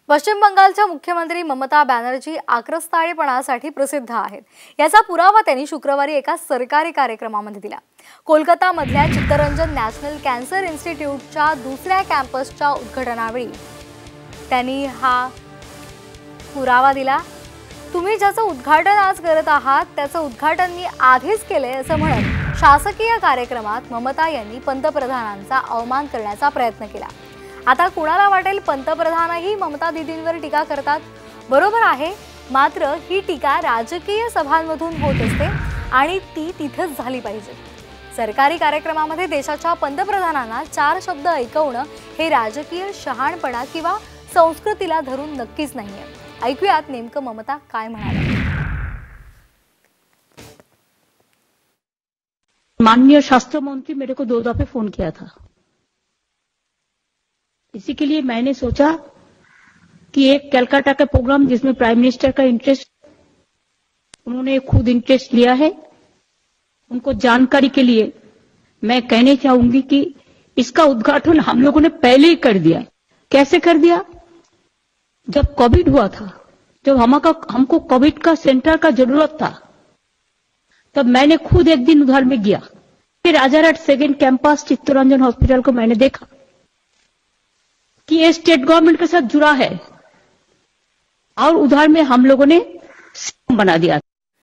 पश्चिम बंगालच्या मुख्यमंत्री ममता बॅनर्जी आक्रस्ताळेपणासाठी प्रसिद्ध आहेत। याचा पुरावा त्यांनी शुक्रवारी एका सरकारी कार्यक्रमामध्ये दिला। कोलकातामधल्या चित्तरंजन नॅशनल कॅन्सर इन्स्टिट्यूटच्या दुसऱ्या कॅम्पसच्या उद्घाटनावेळी त्यांनी हा पुरावा दिला। तुम्ही ज्याचं उद्घाटन आज करत आहात त्याचं उद्घाटन मी आधीच केले असं म्हणत शासकीय कार्यक्रमात ममता यांनी पंतप्रधानांचा अवमान करण्याचा प्रयत्न केला। आता कुणाला वाटेल पंतप्रधानही ममता दीदींवर टीका करतात, बरोबर आहे, मात्र ही टीका राजकीय सभांमधून होत असते आणि ती तिथेच झाली पाहिजे। सरकारी कार्यक्रमामध्ये देशाच्या पंतप्रधानांना 4 शब्द ऐकवणं हे राजकीय शहाणपणा किंवा संस्कृतीला धरून नक्कीच नाहीये। ऐकूयात नेमकं ममता काय म्हणाल्या। माननीय स्वास्थ्य मंत्री मेरे को 2 दफे फोन किया था। इसी के लिए मैंने सोचा कि एक कलकत्ता का प्रोग्राम जिसमें प्राइम मिनिस्टर का इंटरेस्ट, उन्होंने खुद इंटरेस्ट लिया है, उनको जानकारी के लिए मैं कहने चाहूंगी कि इसका उद्घाटन हम लोगों ने पहले ही कर दिया। कैसे कर दिया? जब कोविड हुआ था, जब हमको कोविड का सेंटर का जरूरत था, तब मैंने खुद एक दिन उधर में गया। फिर Rajarhat second campus Chittaranjan hospital को मैंने देखा कि ये स्टेट गवर्नमेंट के साथ जुड़ा है और उधर में हम लोगों ने बना दिया।